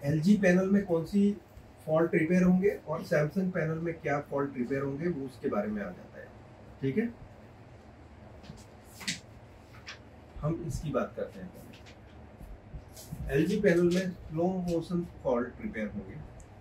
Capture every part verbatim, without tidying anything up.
LG panel में कौन सी fault repair होंगे और सैमसंग पैनल में क्या फॉल्ट रिपेयर होंगे वो उसके बारे में आ जाता है। ठीक है, हम इसकी बात करते हैं। एलजी पैनल में स्लो मोशन फॉल्ट रिपेयर होंगे,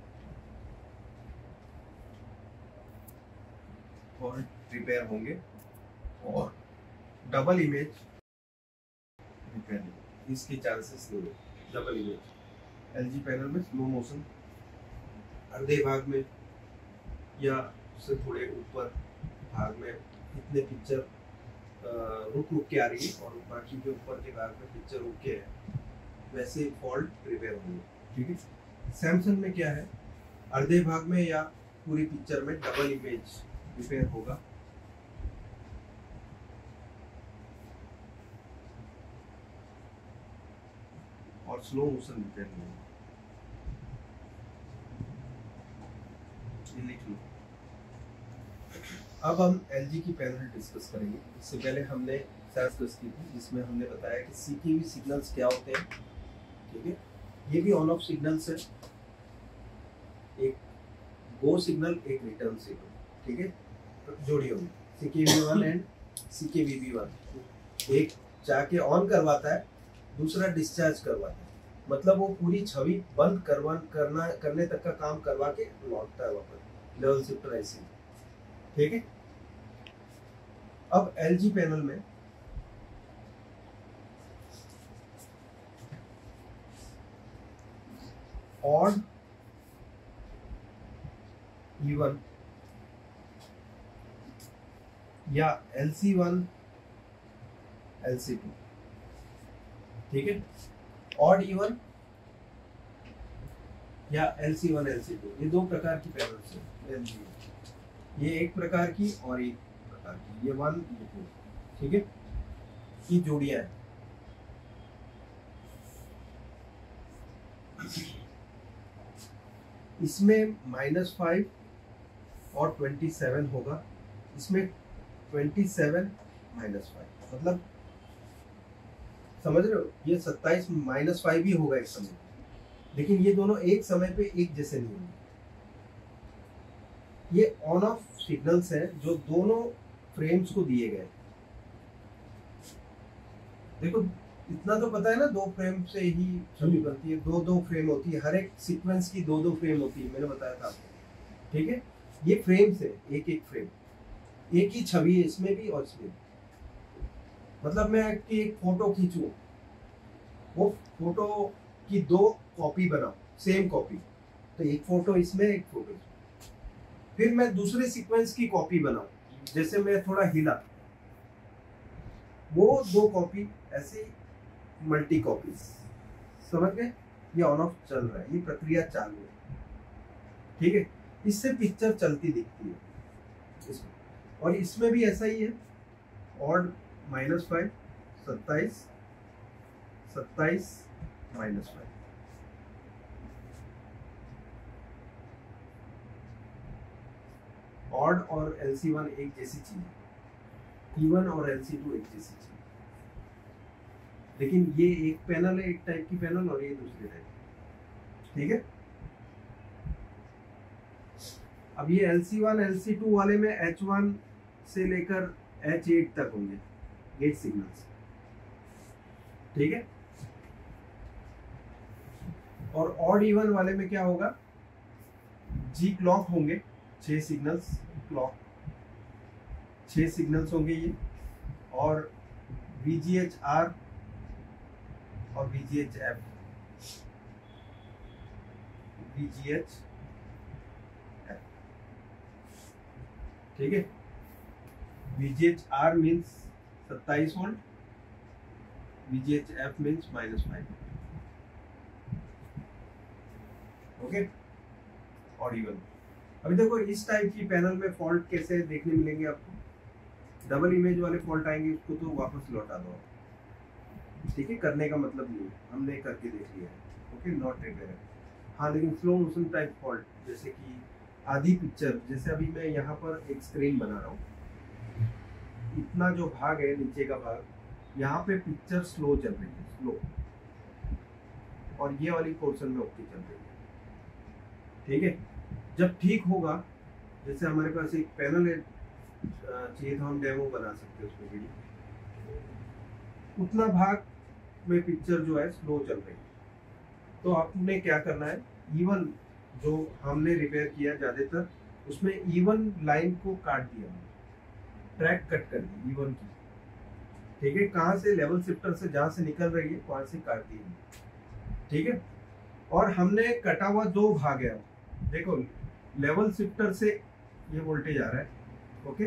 फॉल्ट रिपेयर होंगे और डबल इमेज रिपेयर नहीं, इसके चांसेस नहीं है। डबल इमेज एलजी पैनल में स्लो मोशन आधे भाग में या उससे थोड़े ऊपर भाग में इतने पिक्चर रुक रुक के आ रही है और बाकी के ऊपर के भाग में पिक्चर रुक के है, वैसे फॉल्ट रिपेयर होंगे। ठीक है, सैमसंग में क्या है, आधे भाग में या पूरी पिक्चर में डबल इमेज रिपेयर होगा। और स्लो मोशन रिपेयर नहीं होगा। लिख लो। अब हम एलजी की पैनल डिस्कस करेंगे। इससे पहले हमने डिस्कस की थी जिसमें हमने बताया कि सीखी हुई सिग्नल्स क्या होते हैं। ठीक है, ये भी ऑन ऑफ सिग्नल्स है, एक गो सिग्नल एक रिटर्न सिग्नल। ठीक है, तो जोड़ी होगी सी के वी वन एंड सी के वी बी वन। एक जाके ऑन करवाता है, दूसरा डिस्चार्ज करवाता है, मतलब वो पूरी छवि बंद करवा करना करने तक का काम करवा के लौटता है वापस लेवल शिफ्टर ऐसे। ठीक है, अब एलजी पैनल में ऑड इवन या L C one L C two. ठीक है, ऑड इवन या L C one L C two, ये दो प्रकार की पैनल्स है एलजी। ये एक प्रकार की और एक प्रकार की, ये वन ये टू। ठीक है, की जोड़ियां हैं। इसमें माइनस फाइव और ट्वेंटी सेवन होगा, इसमें ट्वेंटी सेवन माइनस फाइव, मतलब समझ रहे हो, ये सत्ताईस माइनस फाइव ही होगा एक समय, लेकिन ये दोनों एक समय पे एक जैसे नहीं होंगे। ये ऑन ऑफ सिग्नल्स हैं जो दोनों फ्रेम्स को दिए गए। देखो इतना तो पता है ना, दो फ्रेम से ही छवि बनती है, दो दो फ्रेम होती है, हर एक सीक्वेंस की दो दो फ्रेम होती है, मैंने बताया था आपको। ठीक है, ये फ्रेम से एक एक फ्रेम, एक ही छवि है इसमें भी और इसमें भी। मतलब मैं कि एक फोटो खींचूं, वो फोटो की दो कॉपी बनाऊं, सेम कॉपी, तो एक फोटो इसमें एक फोटो इसमें। फिर मैं दूसरे सीक्वेंस की कॉपी बनाऊं, जैसे मैं थोड़ा हिला, वो दो कॉपी ऐसे मल्टी कॉपी। समझ गए, ये ऑन ऑफ चल रहा है, ये प्रक्रिया चालू है। ठीक है, इससे पिक्चर चलती दिखती है इसमें, और इसमें भी ऐसा ही है। ऑड माइनस फाइव, सत्ताईस, सत्ताईस माइनस फाइव। ऑड और एल सी वन एक जैसी चीज है, इवन और एल सी टू एक जैसी चीज, लेकिन ये एक पैनल है, एक टाइप की पैनल, और ये दूसरे टाइप। ठीक है, अब ये L C one L C two वाले में एच वन से लेकर एच एट तक होंगे गेट सिग्नल्स। ठीक है, और ऑड इवन वाले में क्या होगा, जी क्लॉक होंगे, छह सिग्नल्स, क्लॉक छह सिग्नल्स होंगे ये, और वी जी एच आर और V G H F, V G H F. ठीक है, V G H R means सत्ताईस volt, V G H F means minus five. Okay, और इवन। अभी देखो इस टाइप की पैनल में फॉल्ट कैसे देखने मिलेंगे आपको। डबल इमेज वाले फॉल्ट आएंगे, उसको तो वापस लौटा दो। ठीक है, करने का मतलब नहीं, हमने करके देख लिया है। Okay, not repair. हाँ, लेकिन स्लो मोशन टाइप फॉल्ट, जैसे कि आधी पिक्चर, जैसे अभी मैं यहाँ पर एक स्क्रीन बना रहा हूँ, इतना जो भाग है नीचे का भाग, यहाँ पे पिक्चर स्लो चल रही है, स्लो। और ये वाली पोर्शन में ओके चल रही है। ठीक है, जब ठीक होगा, जैसे हमारे पास एक पैनल है चाहिए था, हम डेमो बना सकते हैं उसमें वीडियो, उतना भाग में पिक्चर जो है स्लो चल रही है, तो आपने क्या करना है, इवन जो हमने रिपेयर किया ज्यादातर उसमें इवन लाइन को काट दिया, ट्रैक कट कर दी इवन की। ठीक है, कहाँ से लेवल शिफ्टर से जहां से निकल रही है वहां से काट दी। ठीक है, और हमने कटा हुआ दो भाग है, देखो लेवल शिफ्टर से ये वोल्टेज आ रहा है, ओके,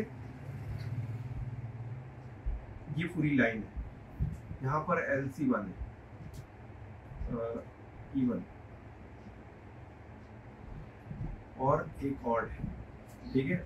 ये पूरी लाइन है, यहाँ पर एल सी वन है, इवन और एक और है। ठीक है,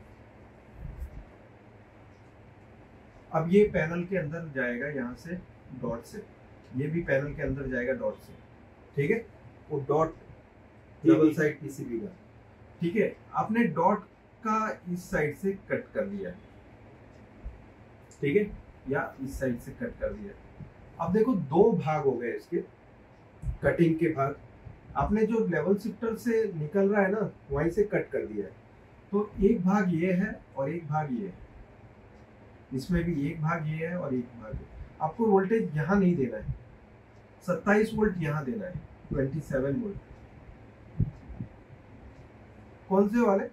अब ये पैनल के अंदर जाएगा यहाँ से डॉट से, ये भी पैनल के अंदर जाएगा डॉट से। ठीक है, वो डॉट डबल साइड पीसीबी का। ठीक है, आपने डॉट का इस साइड से कट कर दिया है, ठीक है, या इस साइड से कट कर दिया। अब देखो दो भाग हो गए इसके कटिंग के भाग, आपने जो लेवल शिफ्टर से निकल रहा है ना वहीं से कट कर दिया है, तो एक भाग ये है और एक भाग ये है, इसमें भी एक भाग ये है और एक भाग ये। आपको वोल्टेज यहाँ नहीं देना है, सत्ताईस वोल्ट यहाँ देना है, सत्ताईस वोल्ट। कौन से वाले?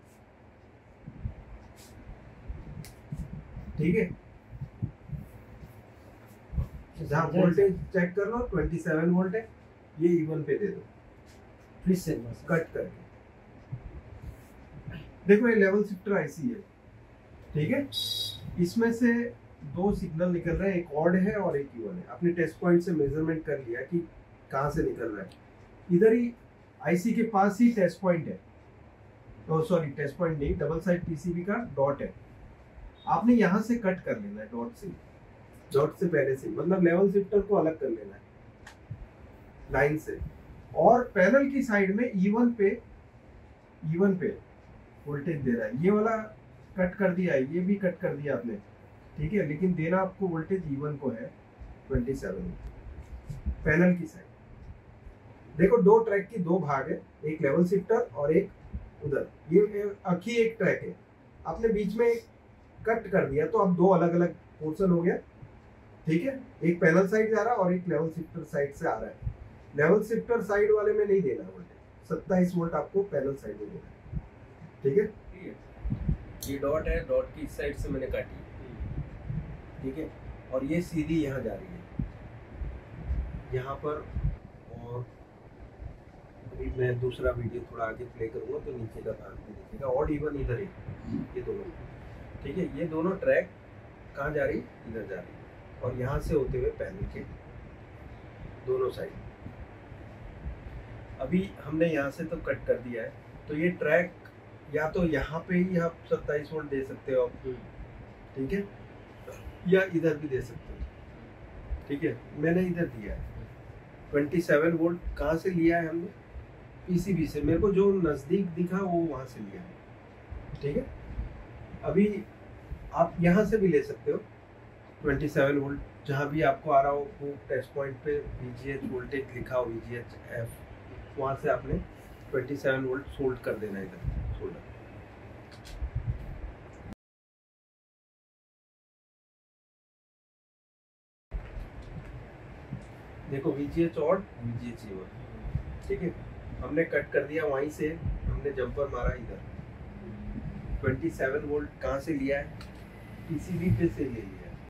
ठीक है, जहाँ वोल्टेज चेक कर लो सत्ताईस वोल्ट है, ये इवन पे दे दो फिर से कट करके। देखो ये लेवल शिफ्टर आईसी है, ठीक है, इसमें से दो सिग्नल निकल रहे हैं, एक ऑड है और एक इवन है। आपने टेस्ट पॉइंट से मेजरमेंट कर लिया कि कहाँ से निकल रहा है, इधर ही आईसी के पास ही टेस्ट पॉइंट है, तो सॉरी टेस्ट पॉइंट नहीं, डबल साइड पीसीबी का डॉट है, आपने यहाँ से कट कर लेना है, डॉट से डॉट से पहले से, मतलब लेवल शिफ्टर को अलग कर लेना है लाइन से, और पैनल की साइड में इवन पे इवन पे वोल्टेज दे रहा है। ये वाला कट कर दिया है, ये भी कट कर दिया आपने, ठीक है, लेकिन देना आपको वोल्टेज इवन को है सत्ताईस पैनल की साइड। देखो दो ट्रैक की दो भाग है, एक लेवल शिफ्टर और एक उधर, ये अखी एक ट्रैक है, आपने बीच में एक कट कर दिया तो अब दो अलग अलग पोर्शन हो गया। ठीक है, एक पैनल साइड जा रहा है और एक लेवल शिफ्टर साइड से आ रहा है। लेवल शिफ्टर साइड वाले में नहीं देना वोल्टेज, सत्ताईस वोल्ट आपको पैनल साइड में देना है। ठीक है, ये डॉट है, डॉट की इस साइड से मैंने काटी, ठीक है, और ये सीधी यहाँ जा रही है यहाँ पर, और अभी मैं दूसरा वीडियो थोड़ा आगे प्ले करूँगा तो नीचे का भाग भी दिखेगा, और इवन इधर है ये दोनों। ठीक है, ये दोनों ट्रैक कहाँ जा रही, इधर जा रही है, और यहाँ से होते हुए पैनल के दोनों साइड। अभी हमने यहाँ से तो कट कर दिया है, तो ये ट्रैक या तो यहाँ पे ही आप सत्ताईस वोल्ट दे सकते हो, ठीक है, या इधर भी दे सकते हो। ठीक है, मैंने इधर दिया है सत्ताईस वोल्ट। कहाँ से लिया है हमने? पीसीबी से, मेरे को जो नज़दीक दिखा वो वहाँ से लिया है। ठीक है, अभी आप यहाँ से भी ले सकते हो सत्ताईस वोल्ट, जहाँ भी आपको आ रहा हो, वो टेस्ट पॉइंट पे वीजीएच वोल्टेज लिखा हो, वीजीएच एफ, वहाँ से आपने सत्ताईस वोल्ट सोल्ड कर देना है इधर सोल्डर। देखो वीजीएच और वीजीएच इवन, ठीक है, हमने कट कर दिया, वहीं से हमने जंपर मारा इधर। सत्ताईस वोल्ट कहाँ से लिया है? पीसीबी पे से ले लिया है।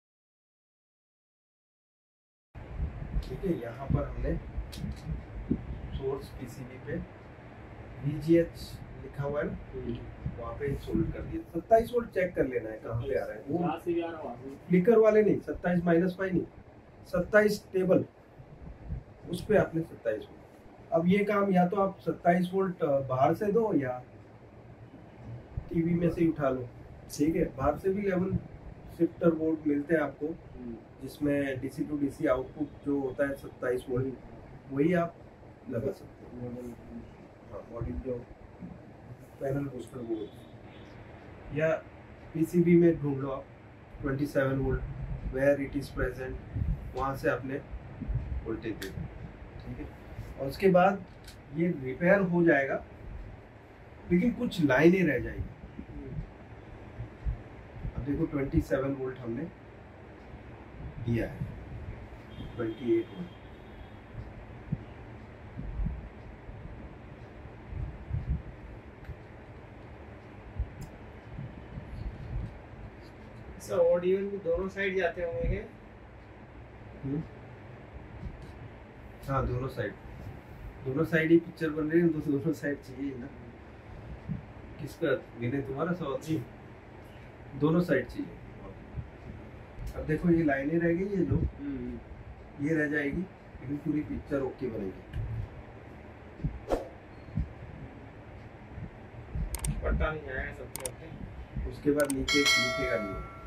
ठीक है, यहाँ पर हमने सोर्स पीसीबी पे वीजीएच लिखा हुआ है ना, वहाँ पे सोल्ड कर दिया। सत्ताईस वोल्ट चेक कर लेना है कहाँ पे आ रहा है, वो फ्लिकर वाले नहीं, सत्ताईस माइनस फाइव नहीं, सत्ताईस टेबल, उस पे आपने सत्ताईस वोल्ट। अब ये काम या तो आप सत्ताईस वोल्ट बाहर से दो या टीवी में से ही उठा लो। ठीक है, बाहर से भी लेवल शिफ्टर बोर्ड मिलते हैं आपको, जिसमें डीसी टू डीसी आउटपुट जो होता है सत्ताईस वोल्ट, वही आप लगा सकते हो। हाँ, मॉडल जो पैनल बूस्टर बोर्ड, या पीसीबी में ढूंढ लो आप सत्ताईस volt, where it is present, वहाँ से आपने वोल्टेज दे दो। ठीक है। और उसके बाद ये रिपेयर हो जाएगा, लेकिन कुछ लाइनें रह जाएगी। अब देखो सत्ताईस वोल्ट हमने दिया है, अट्ठाईस वोल्ट। सर ऑडियो भी दोनों साइड जाते होंगे क्या? हम्म। हाँ, दोनों साइड, दोनों साइड ही पिक्चर बन रही है, तो दोनों साइड चाहिए ना। किसका विनय, तुम्हारा सवाल? जी, दोनों साइड चाहिए। अब देखो ये लाइनें रह गई है जो, ये रह जाएगी, लेकिन पूरी पिक्चर ओके बनेगी। पता नहीं आया सबको। उसके बाद नीचे लिखेगा नहीं।